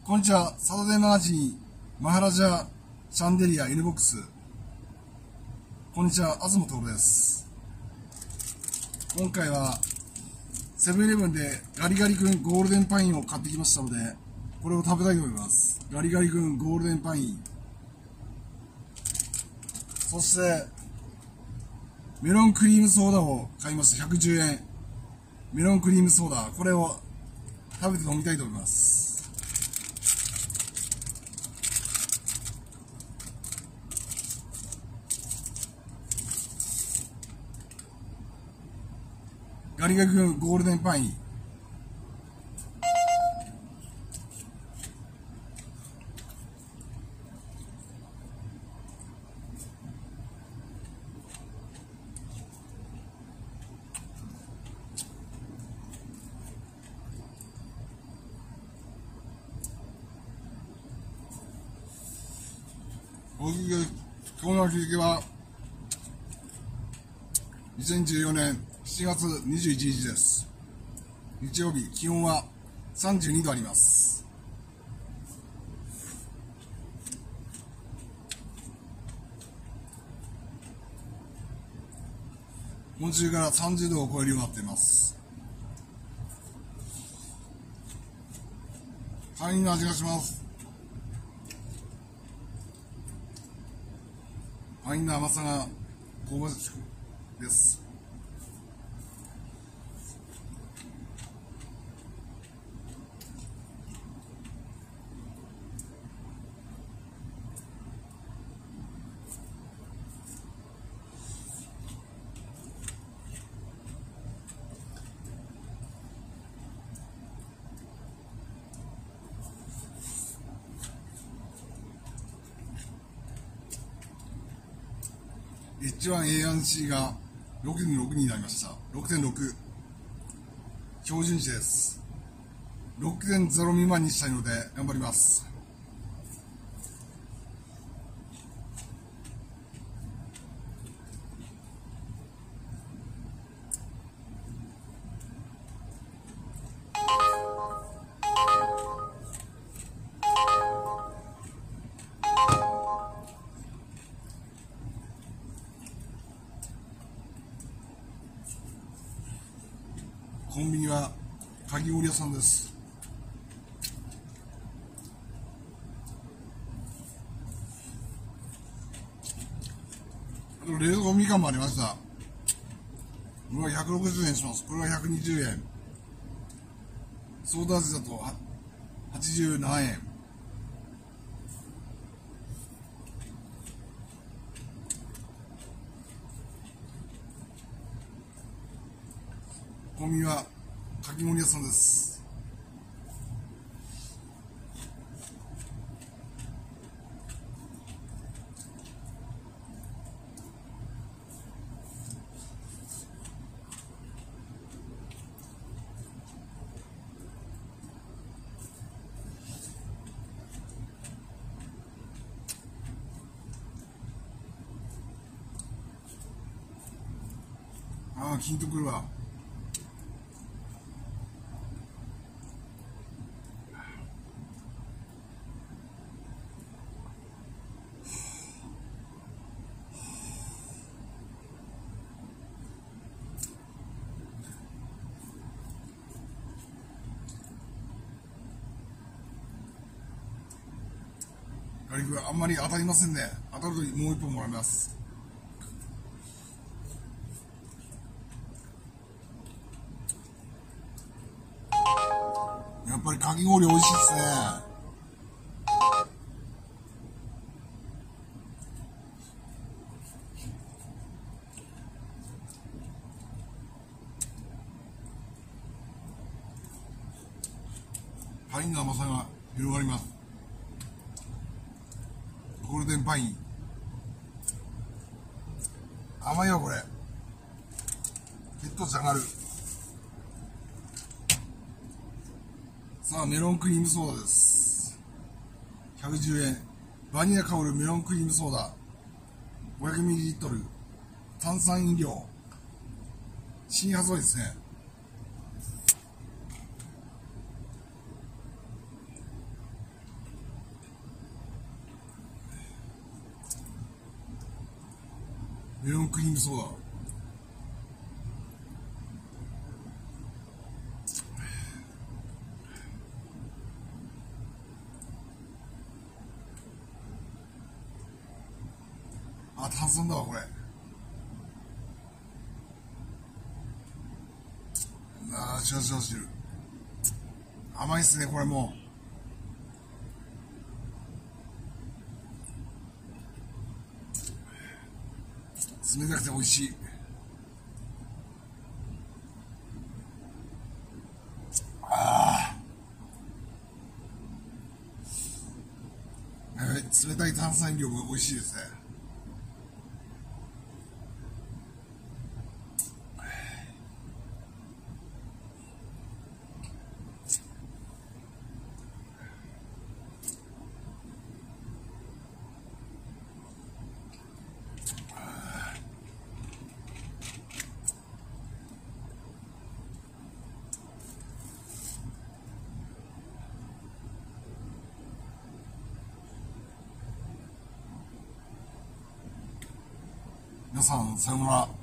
こんにちは。サタデーマガジン、マハラジャシャンデリア N ボックス。こんにちは、東徹です。今回は、セブンイレブンでガリガリ君ゴールデンパインを買ってきましたので、これを食べたいと思います。ガリガリ君ゴールデンパイン。そして、メロンクリームソーダを買いました。110円。メロンクリームソーダ。これを食べて飲みたいと思います。ガリガリ君ゴールデンパイン。僕が今日の日付は2014年7月21日です。日曜日、気温は32度あります。今週から30度を超えるようになっています。パインの味がします。パインの甘さが香ばしくです。H1A1C が 6.6 になりました。6.6。標準値です。6.0 未満にしたいので頑張ります。コンビニはかき氷屋さんです。あと冷凍みかんもありました。これは160円します。これは120円。ソーダ味だと87円。コンビニはかき氷屋さんです。ああ、キンとくるわ。ガリ君あんまり当たりませんね。当たるともう一本もらいます。やっぱりかき氷美味しいですね。パインの甘さが広がります。ゴールデンパイン。甘いよこれ。血糖値上がる。さあ、メロンクリームソーダです。110円。バニラ香るメロンクリームソーダ。500ml。炭酸飲料。新発売ですね。 メロンクリームソーダ。あ、炭酸だわこれ。ああ、違う違う違う。甘いっすねこれもう。冷たくて美味しい。冷たい炭酸飲料も美味しいですね。皆さんさようなら。